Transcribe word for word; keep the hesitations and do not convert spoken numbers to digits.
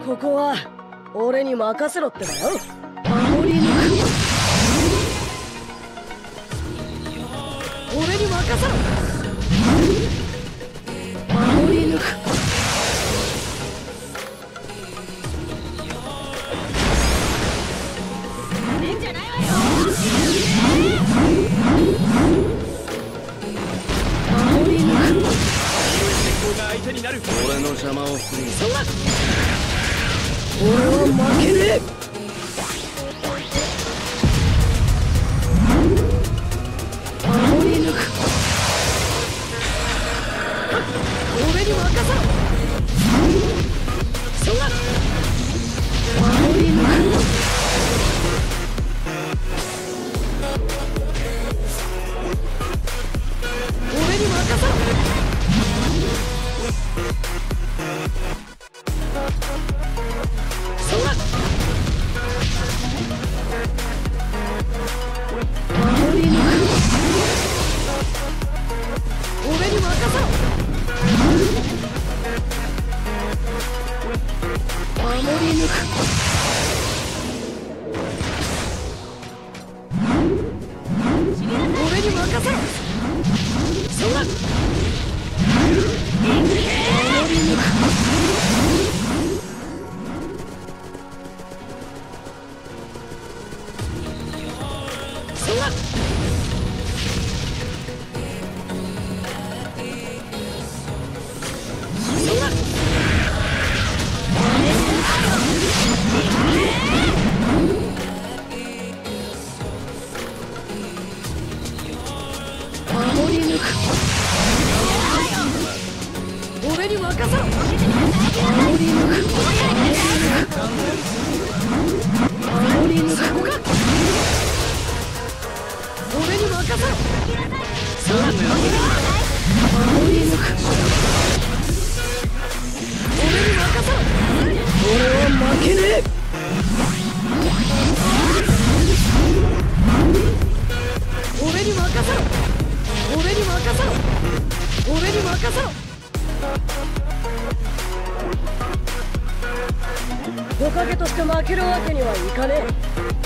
ここは俺に任せろってだよ。守り抜く。俺に任せろ。守り抜く。なめんじゃないわよ。守り抜く。ここが相手になる。俺の邪魔を振り。そんな。俺は負けねえ。守り抜く。俺に任せろ。そんな。守り抜く。俺に任せろ。そんな。守り抜く。俺に任せろ。守り抜く。俺に任せろ。そんな。守り抜く。そんな。そんな。守り抜く。俺に任せろ。守り抜く。守り抜く。ここか。俺に任せろ。そんな。守り抜く。俺に任せろ。俺は負けねえ。俺に任せろ。俺に任せろ。俺に任せろ。火影として負けるわけにはいかねえ。